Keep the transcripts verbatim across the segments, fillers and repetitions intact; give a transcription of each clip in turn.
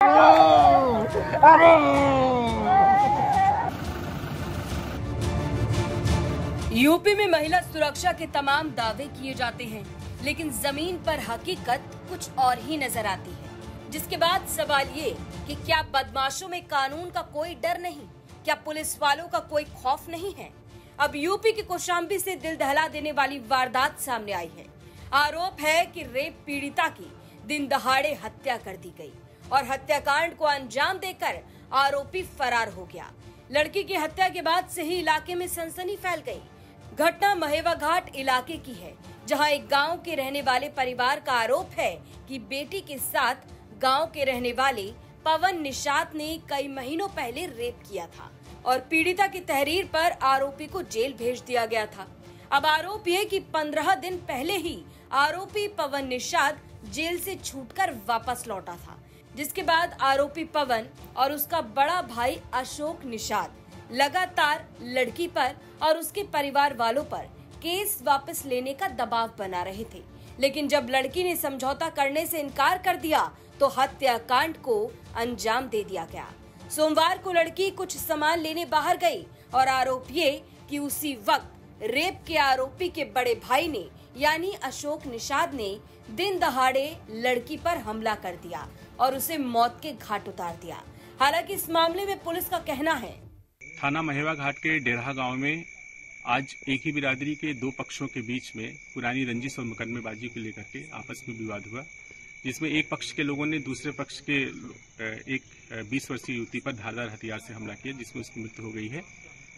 UP में महिला सुरक्षा के तमाम दावे किए जाते हैं, लेकिन जमीन पर हकीकत कुछ और ही नजर आती है। जिसके बाद सवाल ये कि क्या बदमाशों में कानून का कोई डर नहीं, क्या पुलिस वालों का कोई खौफ नहीं है। अब यूपी के कौशाम्बी से दिल दहला देने वाली वारदात सामने आई है। आरोप है कि रेप पीड़िता की दिन दहाड़े हत्या कर दी गई और हत्याकांड को अंजाम देकर आरोपी फरार हो गया। लड़की की हत्या के बाद से ही इलाके में सनसनी फैल गई। घटना महेवा घाट इलाके की है, जहां एक गांव के रहने वाले परिवार का आरोप है कि बेटी के साथ गांव के रहने वाले पवन निषाद ने कई महीनों पहले रेप किया था और पीड़िता की तहरीर पर आरोपी को जेल भेज दिया गया था। अब आरोप ये कि पंद्रह दिन पहले ही आरोपी पवन निषाद जेल से छूटकर वापस लौटा था, जिसके बाद आरोपी पवन और उसका बड़ा भाई अशोक निषाद लगातार लड़की पर और उसके परिवार वालों पर केस वापस लेने का दबाव बना रहे थे। लेकिन जब लड़की ने समझौता करने से इनकार कर दिया तो हत्याकांड को अंजाम दे दिया गया। सोमवार को लड़की कुछ सामान लेने बाहर गई और आरोप ये कि उसी वक्त रेप के आरोपी के बड़े भाई ने यानी अशोक निषाद ने दिन दहाड़े लड़की पर हमला कर दिया और उसे मौत के घाट उतार दिया। हालांकि इस मामले में पुलिस का कहना है, थाना महेवा घाट के डेरहा गांव में आज एक ही बिरादरी के दो पक्षों के बीच में पुरानी रंजिश और मुकदमेबाजी को लेकर के आपस में विवाद हुआ, जिसमें एक पक्ष के लोगों ने दूसरे पक्ष के एक बीस वर्षीय युवती पर धारदार हथियार से हमला किया, जिसमें उसकी मृत्यु हो गई है।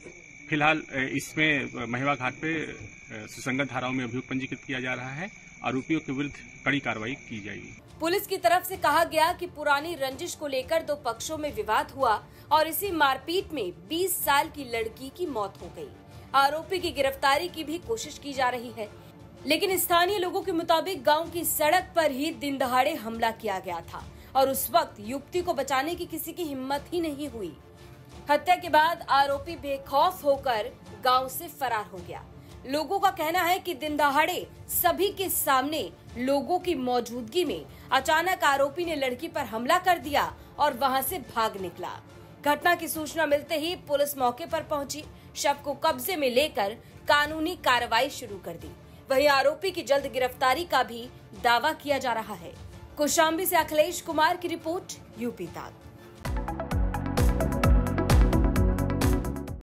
फिलहाल इसमें महेवा घाट पे सुसंगत धाराओं में अभियोग पंजीकृत किया जा रहा है। आरोपियों के विरुद्ध कड़ी कार्रवाई की जाएगी। पुलिस की तरफ से कहा गया कि पुरानी रंजिश को लेकर दो पक्षों में विवाद हुआ और इसी मारपीट में बीस साल की लड़की की मौत हो गई। आरोपी की गिरफ्तारी की भी कोशिश की जा रही है, लेकिन स्थानीय लोगों के मुताबिक गांव की सड़क पर ही दिन दहाड़े हमला किया गया था और उस वक्त युवती को बचाने की किसी की हिम्मत ही नहीं हुई। हत्या के बाद आरोपी बेखौफ होकर गांव से फरार हो गया। लोगों का कहना है कि दिन दहाड़े सभी के सामने लोगों की मौजूदगी में अचानक आरोपी ने लड़की पर हमला कर दिया और वहां से भाग निकला। घटना की सूचना मिलते ही पुलिस मौके पर पहुंची, शव को कब्जे में लेकर कानूनी कार्रवाई शुरू कर दी। वहीं आरोपी की जल्द गिरफ्तारी का भी दावा किया जा रहा है। कौशाम्बी से अखिलेश कुमार की रिपोर्ट, यूपी तक।